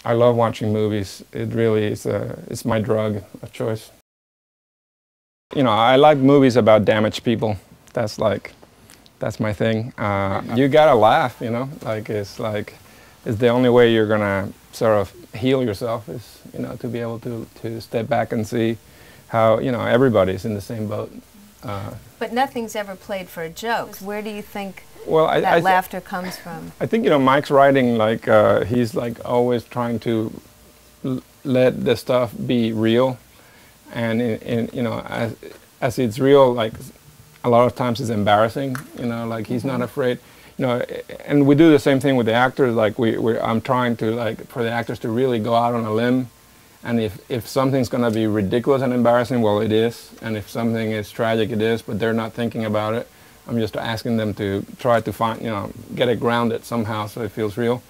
I love watching movies. It really is it's my drug of choice. You know, I like movies about damaged people. That's my thing. You gotta laugh, you know, it's the only way you're gonna sort of heal yourself is, you know, to be able to step back and see how, you know, everybody's in the same boat. But nothing's ever played for a joke. Where do you think that laughter comes from? I think, you know, Mike's writing, he's always trying to let the stuff be real, and you know, as it's real, a lot of times it's embarrassing, you know, he's not afraid, you know, and we do the same thing with the actors. I'm trying to for the actors to really go out on a limb, and if something's going to be ridiculous and embarrassing, well, it is, and if something is tragic, it is, but they're not thinking about it. I'm just asking them to try to find, you know, get it grounded somehow so it feels real,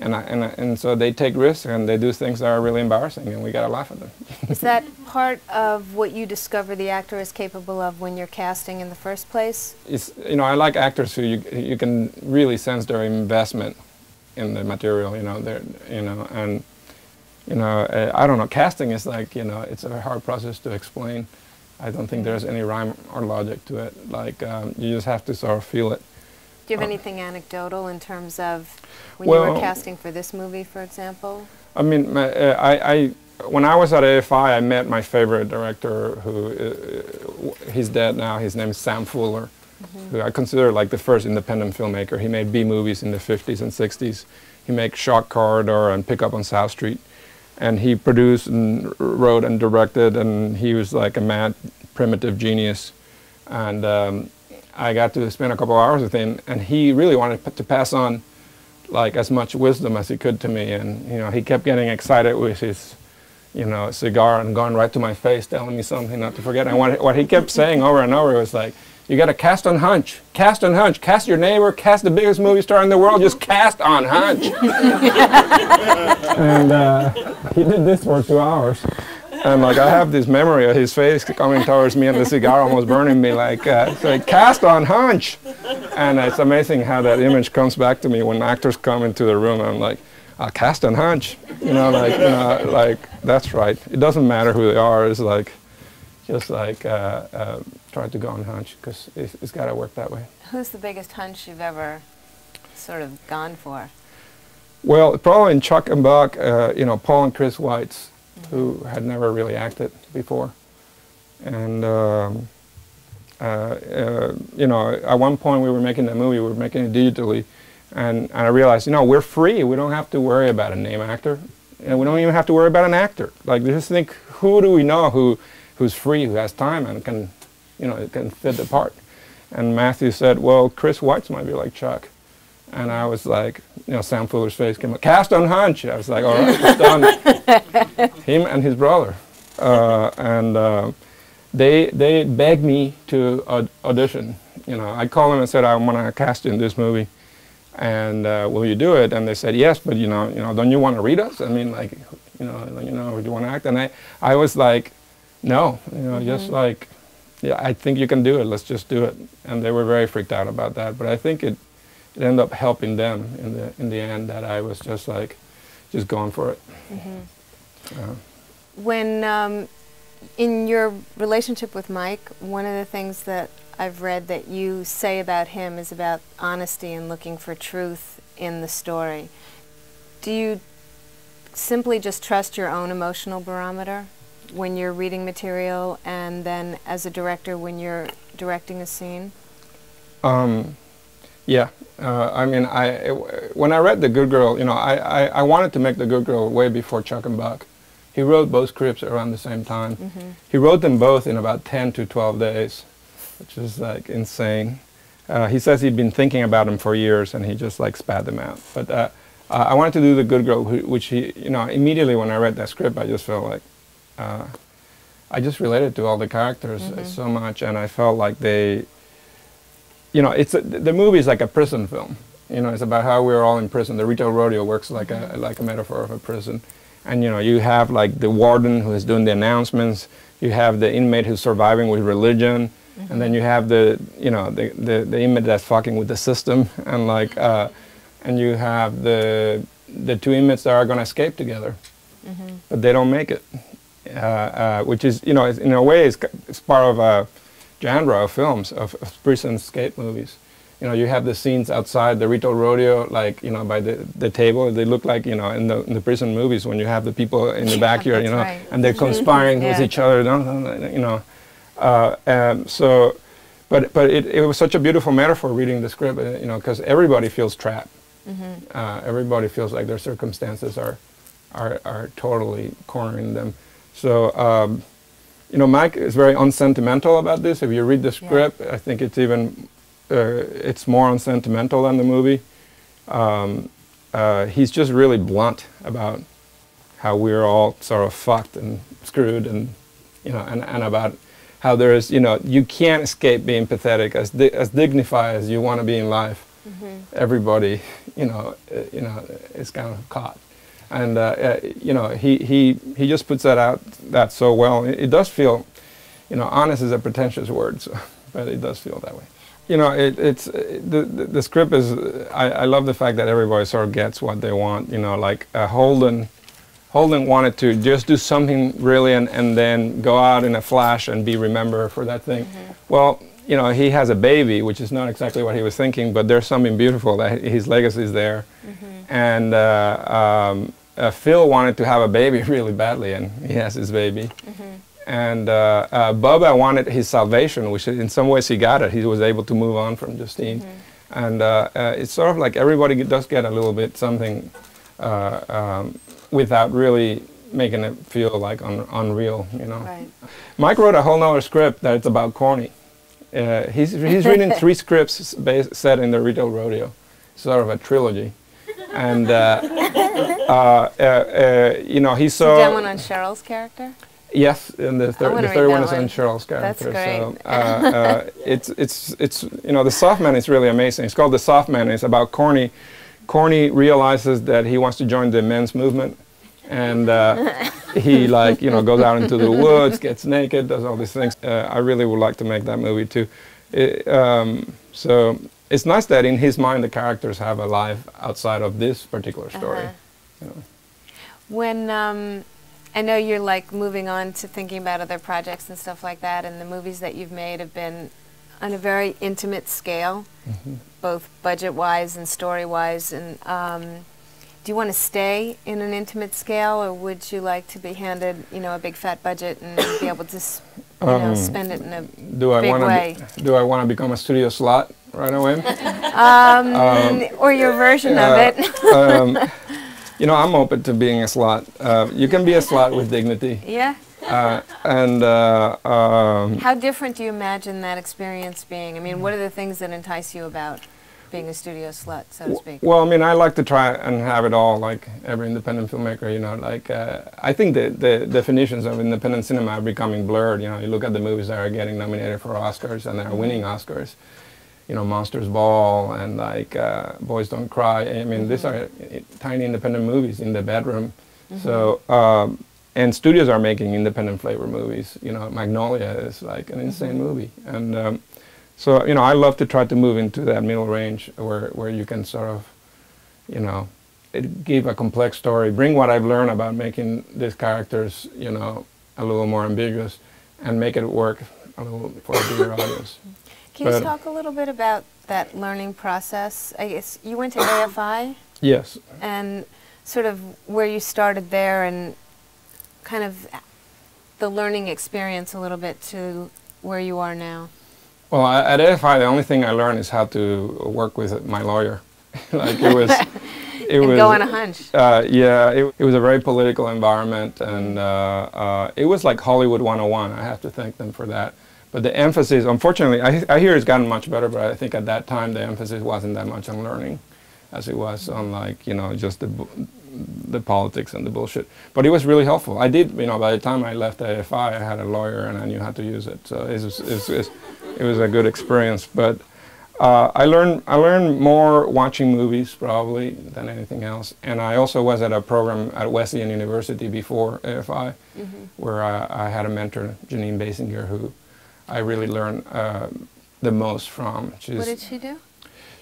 and so they take risks and they do things that are really embarrassing, and we got to laugh at them. Is that part of what you discover the actor is capable of when you're casting in the first place? It's, you know, I like actors who you can really sense their investment in the material, you know, and you know, I don't know, casting is you know, it's a hard process to explain. I don't think there's any rhyme or logic to it. You just have to sort of feel it. Do you have anything anecdotal in terms of when you were casting for this movie, for example? I mean, when I was at AFI, I met my favorite director, who he's dead now. His name is Sam Fuller, who I consider the first independent filmmaker. He made B movies in the 50s and 60s. He made Shock Corridor and Pick Up on South Street. And he produced and wrote and directed, and he was like a mad, primitive genius. And I got to spend a couple hours with him, and he really wanted to pass on as much wisdom as he could to me. And you know, he kept getting excited with his, you know, cigar and going right to my face, telling me something not to forget. And what he kept saying over and over was you got to cast on hunch, cast on hunch, cast your neighbor, cast the biggest movie star in the world, just cast on hunch. And he did this for 2 hours. And I have this memory of his face coming towards me and the cigar almost burning me, cast on hunch. And it's amazing how that image comes back to me when actors come into the room. I'm like, cast on hunch. You know, that's right. It doesn't matter who they are. It's just try to go on hunch, because it's got to work that way. Who's the biggest hunch you've ever sort of gone for? Well, probably in Chuck and Buck, you know, Paul and Chris Weitz, who had never really acted before. And, you know, at one point we were making the movie, we were making it digitally, and I realized, you know, we're free. We don't have to worry about a name actor, and we don't even have to worry about an actor. Just think, who do we know who's free, who has time and can, you know, can fit the part? And Matthew said, well, Chris Weitz might be like Chuck. And I was like, you know, Sam Fuller's face came up, cast on hunch. I was like, all right, it's done. Him and his brother. They begged me to audition. You know, I called them and said, I want to cast you in this movie, and will you do it? And they said, yes, but you know, don't you want to read us? I mean, you know, do you want to act? And I was like, no, you know, just yeah, I think you can do it. Let's just do it. And they were very freaked out about that. But I think it ended up helping them in the end, that I was just going for it. When in your relationship with Mike, one of the things that I've read that you say about him is about honesty and looking for truth in the story. Do you simply just trust your own emotional barometer when you're reading material, and then as a director when you're directing a scene? Yeah. I mean, when I read The Good Girl, you know, I wanted to make The Good Girl way before Chuck and Buck. He wrote both scripts around the same time. He wrote them both in about 10 to 12 days, which is insane. He says he'd been thinking about them for years, and he just spat them out. But I wanted to do The Good Girl, which he, you know, immediately when I read that script, I just felt like, I just related to all the characters so much, and I felt like they, you know, the movie is like a prison film. You know, it's about how we're all in prison. The retail rodeo works like a metaphor of a prison. And you know, you have the warden who is doing the announcements. You have the inmate who's surviving with religion, and then you have the, you know, the inmate that's fucking with the system. And and you have the two inmates that are going to escape together, but they don't make it, which is, you know, in a way, it's part of a genre of films, of prison escape movies. You know, you have the scenes outside the retail rodeo, like, you know, by the table. They look like, you know, in the prison movies when you have the people in the backyard, you know, right. and they're conspiring with each other, you know. But it was such a beautiful metaphor reading the script, you know, because everybody feels trapped. Everybody feels like their circumstances are totally cornering them. So, you know, Mike is very unsentimental about this. If you read the script, I think it's even, it's more unsentimental than the movie. He's just really blunt about how we're all sort of fucked and screwed, and, you know, and about how there is, you know, you can't escape being pathetic. As dignified as you want to be in life, everybody, you know, is kind of caught. And you know, he just puts that so well. It does feel, you know, honest is a pretentious word, so, but it does feel that way. You know, the script is. I love the fact that everybody sort of gets what they want. You know, like Holden wanted to just do something brilliant and then go out in a flash and be remembered for that thing. Well, you know, he has a baby, which is not exactly what he was thinking, but there's something beautiful that his legacy is there. And Phil wanted to have a baby really badly, and he has his baby. And Bubba wanted his salvation, which in some ways he got it. He was able to move on from Justine. And it's sort of like everybody does get a little bit something without really making it feel like unreal, you know. Right. Mike wrote a whole nother script that it's about corny. He's reading 3 scripts set in the retail rodeo, sort of a trilogy. And you know, he saw. You done one on Cheryl's character? Yes, and the third one is on Cheryl's character. That's great. So it's you know, the soft man is really amazing. It's called The Soft Man. It's about Corny. Corny realizes that he wants to join the men's movement, and he, like, you know, goes out into the woods, gets naked, does all these things. I really would like to make that movie too. So it's nice that in his mind the characters have a life outside of this particular story. You know. When I know you're like moving on to thinking about other projects and stuff like that, and the movies that you've made have been on a very intimate scale, both budget-wise and story-wise. And do you want to stay in an intimate scale, or would you like to be handed, you know, a big fat budget and be able to, you know, spend it in a big way? Do I want to become a studio slut right away? Or your version of it? You know, I'm open to being a slut. You can be a slut with dignity. Yeah. How different do you imagine that experience being? I mean, what are the things that entice you about being a studio slut, so to speak? Well, I mean, I like to try and have it all, like every independent filmmaker, you know, like, I think the definitions of independent cinema are becoming blurred. You know, you look at the movies that are getting nominated for Oscars and they're winning Oscars. You know, Monsters Ball and like Boys Don't Cry. I mean, these are tiny independent movies in the bedroom. So, and studios are making independent flavor movies. You know, Magnolia is like an insane movie. And so, you know, I love to try to move into that middle range where you can sort of, you know, give a complex story, bring what I've learned about making these characters, you know, a little more ambiguous, and make it work a little for a bigger audience. Can you talk a little bit about that learning process? I guess you went to AFI? Yes. And sort of where you started there and kind of the learning experience a little bit to where you are now. Well, at AFI, the only thing I learned is how to work with my lawyer. Like it was... go on a hunch. Yeah, it was a very political environment, and it was like Hollywood 101. I have to thank them for that. But the emphasis, unfortunately, I hear it's gotten much better, but I think at that time the emphasis wasn't that much on learning as it was on, like, you know, just the politics and the bullshit. But it was really helpful. I did, you know, by the time I left AFI, I had a lawyer and I knew how to use it. So it was a good experience. But I learned more watching movies probably than anything else. And I also was at a program at Wesleyan University before AFI, where I had a mentor, Janine Basinger, who I really learned the most from. What did she do?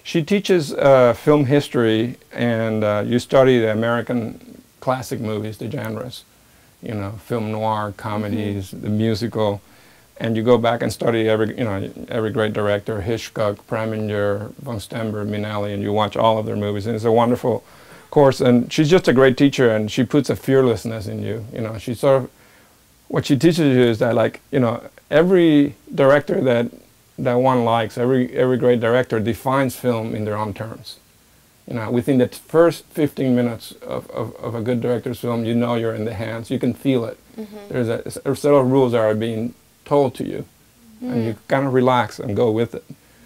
She teaches film history, and you study the American classic movies, the genres, you know, film noir, comedies, the musical, and you go back and study every great director, Hitchcock, Preminger, von Stemberg, Minnelli, and you watch all of their movies, and it's a wonderful course. And she's just a great teacher, and she puts a fearlessness in you. You know, she sort of, what she teaches you is that, like, you know, every director that one likes, every great director defines film in their own terms. You know, within the first 15 minutes of a good director's film, you know you're in the hands. You can feel it. There's a set of rules that are being told to you, and you kind of relax and go with it.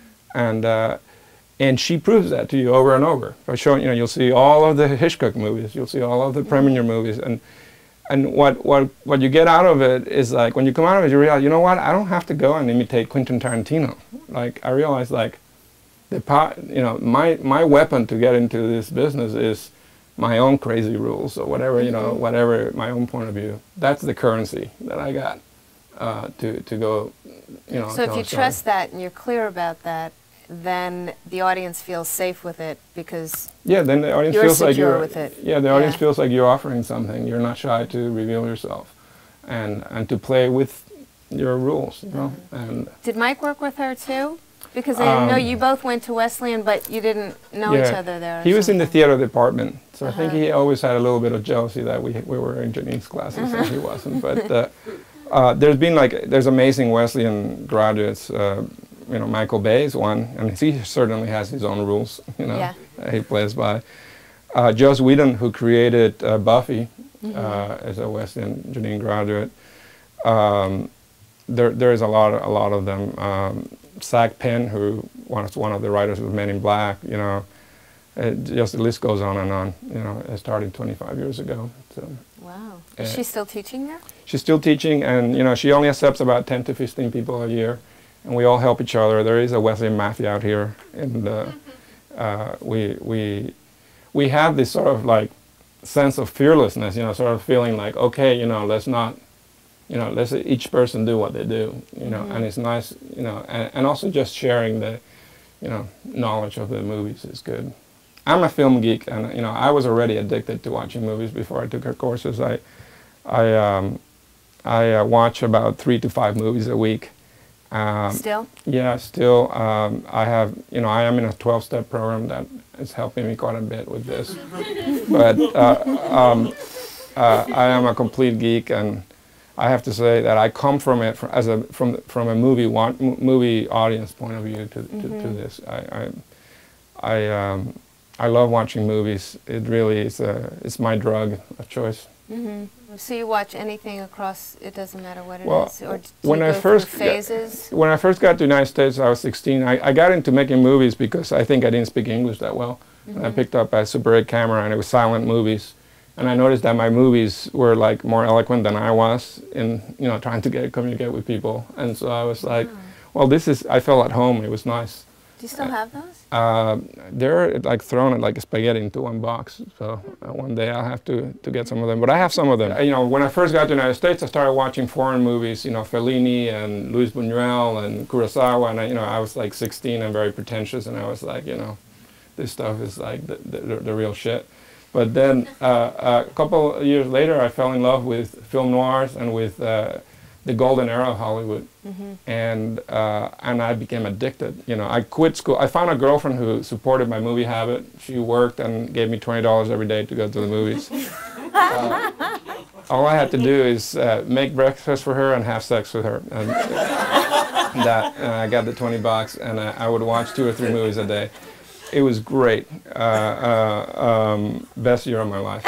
And she proves that to you over and over by showing, you know, you'll see all of the Hitchcock movies, you'll see all of the Preminger movies, and what you get out of it is, like, when you come out of it, you realize, you know what, I don't have to go and imitate Quentin Tarantino. Like, I realize, like, you know, my weapon to get into this business is my own crazy rules, or whatever, you know, whatever my own point of view. That's the currency that I got to go, you know. So if you trust that and you're clear about that, then the audience feels safe with it, because then the audience you're feels like secure with it. Yeah, the audience feels like you're offering something. You're not shy to reveal yourself, and to play with your rules, you know. And did Mike work with her too? Because I know you both went to Wesleyan, but you didn't know each other there. He was in the theater department, so I think he always had a little bit of jealousy that we were in Janine's classes and he wasn't. But there's amazing Wesleyan graduates. You know, Michael Bay is one, and he certainly has his own rules, you know, that he plays by. Joss Whedon, who created Buffy, as a Wesleyan Janine graduate. There is a lot of them. Zach Penn, who was one of the writers of Men in Black, you know, just the list goes on and on. You know, it started 25 years ago. So, wow. Is she still teaching there? She's still teaching, and, you know, she only accepts about 10 to 15 people a year, and we all help each other. There is a Wesleyan mafia out here, and we have this sort of, like, sense of fearlessness, you know, sort of feeling like, okay, you know, let's not, you know, let's each person do what they do, you know, and it's nice, you know, and also just sharing the, you know, knowledge of the movies is good. I'm a film geek, and, you know, I was already addicted to watching movies before I took her courses. I watch about 3 to 5 movies a week. Still? Yeah, still. I have, you know, I am in a 12-step program that is helping me quite a bit with this. But I am a complete geek, and I have to say that I come from it from a movie audience point of view to this. I love watching movies. It really is it's my drug of choice. So you watch anything across? It doesn't matter what it is, or do when you I go first through phases? When I first got to the United States, I was 16. I got into making movies because I think I didn't speak English that well. And I picked up a Super 8 camera, and it was silent movies. And I noticed that my movies were, like, more eloquent than I was in, you know, trying to communicate with people. And so I was like, well, I felt at home. It was nice. Do you still have those? They're, like, thrown like spaghetti into one box. So one day I'll have to get some of them. But I have some of them. You know, when I first got to the United States, I started watching foreign movies, you know, Fellini and Luis Buñuel and Kurosawa. And, you know, I was like 16 and very pretentious. And I was like, you know, this stuff is like the real shit. But then a couple of years later, I fell in love with film noirs and with the golden era of Hollywood, and I became addicted. You know, I quit school. I found a girlfriend who supported my movie habit. She worked and gave me $20 every day to go to the movies. All I had to do is make breakfast for her and have sex with her, and I got the $20, and I would watch 2 or 3 movies a day. It was great. Best year of my life.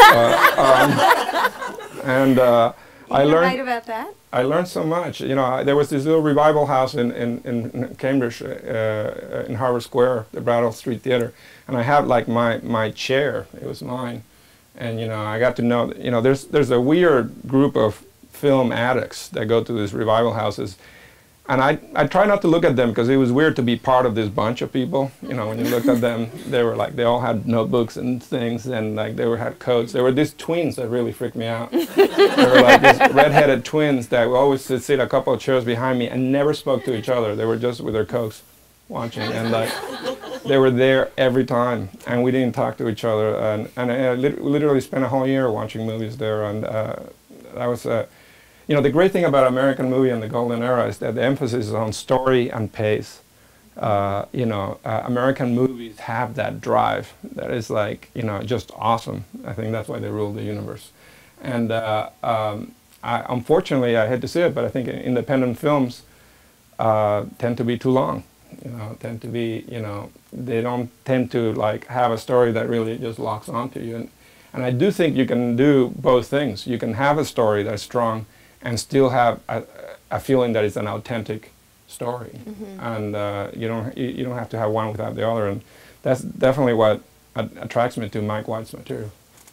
I learned. Right about that? I learned so much. You know, there was this little revival house in Cambridge, in Harvard Square, the Brattle Street Theater, and I had, like, my chair. It was mine, and, you know, I got to know. You know, there's a weird group of film addicts that go to these revival houses. And I try not to look at them because it was weird to be part of this bunch of people. You know, when you looked at them, they were like, they all had notebooks and things, and, like, had coats. There were these twins that really freaked me out. They were like these red-headed twins that would always sit a couple of chairs behind me and never spoke to each other. They were just with their coats watching, and, like, They were there every time, and we didn't talk to each other. And I literally spent a whole year watching movies there, and that was, you know, the great thing about American movie and the golden era is that the emphasis is on story and pace. You know, American movies have that drive that is like, you know, just awesome. I think that's why they rule the universe. And unfortunately, I hate to say it, but I think independent films tend to be too long. You know, tend to be, you know, they don't tend to like have a story that really just locks onto you. And I do think you can do both things. You can have a story that's strong and still have a feeling that it's an authentic story. And you don't have to have one without the other. And that's definitely what attracts me to Mike White's material.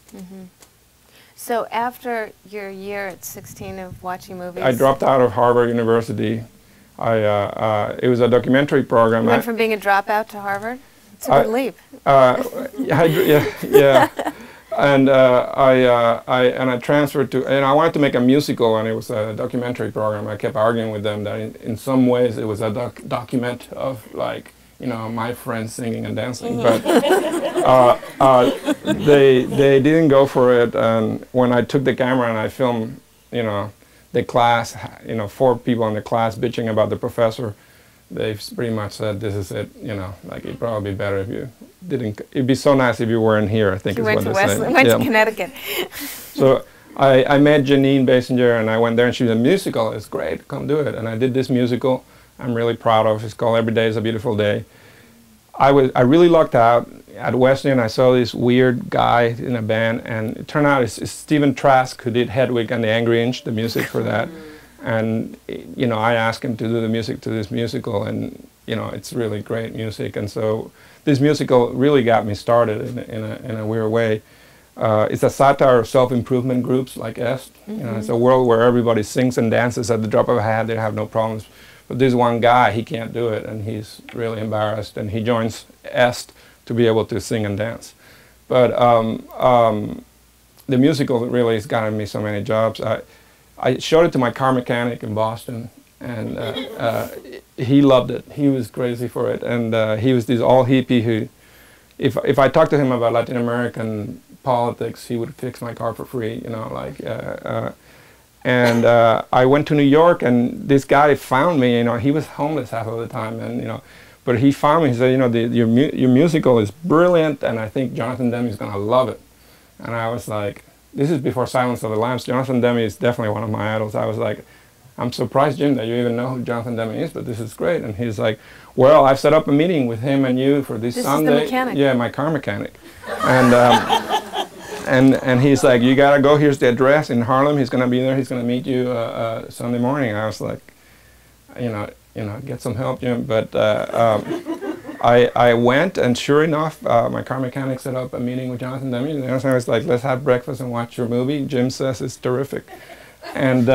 So after your year at 16 of watching movies, I dropped out of Harvard University. It was a documentary program. You went from being a dropout to Harvard? It's a good leap. Yeah. And I transferred to, and I wanted to make a musical, and it was a documentary program. I kept arguing with them that in some ways it was a document of, like, you know, my friends singing and dancing, but they didn't go for it. And when I took the camera and I filmed, you know, the class, you know, 4 people in the class bitching about the professor, they pretty much said, this is it, you know, like, it'd probably be better if you didn't, it'd be so nice if you weren't here, I think is what they're saying. Went to Connecticut. So I met Janine Basinger, and I went there, and she was a musical. It's great, come do it. And I did this musical I'm really proud of. It's called Every Day is a Beautiful Day. I really lucked out. At Wesleyan, I saw this weird guy in a band, and it turned out it's Stephen Trask who did Hedwig and the Angry Inch, the music for that. And, you know, I asked him to do the music to this musical, and, you know, it's really great music. And so this musical really got me started in a weird way. It's a satire of self-improvement groups like Est. You know, it's a world where everybody sings and dances at the drop of a hat. They have no problems. But this one guy, he can't do it, and he's really embarrassed, and he joins Est to be able to sing and dance. But the musical really has gotten me so many jobs. I showed it to my car mechanic in Boston, and he loved it. He was crazy for it, and he was this all hippie who, if I talked to him about Latin American politics, he would fix my car for free, you know, like. And I went to New York, and this guy found me. You know, he was homeless half of the time, and, you know, but he found me. He said, you know, your musical is brilliant, and I think Jonathan Demme is gonna love it. And I was like, this is before Silence of the Lambs. Jonathan Demme is definitely one of my idols. I was like, I'm surprised, Jim, that you even know who Jonathan Demme is, but this is great. And he's like, well, I've set up a meeting with him and you for this Sunday. This is the mechanic. Yeah, my car mechanic. And he's like, you gotta go, here's the address in Harlem. He's gonna be there, he's gonna meet you Sunday morning. I was like, you know, get some help, Jim. But I went, and sure enough, my car mechanic set up a meeting with Jonathan Demme. And I was like, let's have breakfast and watch your movie. Jim says it's terrific. And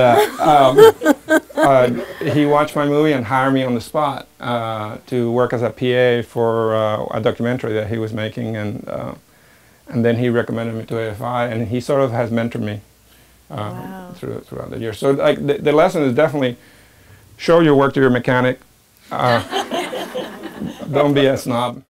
he watched my movie and hired me on the spot to work as a PA for a documentary that he was making. And then he recommended me to AFI, and he sort of has mentored me throughout the year. So like the lesson is definitely show your work to your mechanic. Don't be a snob.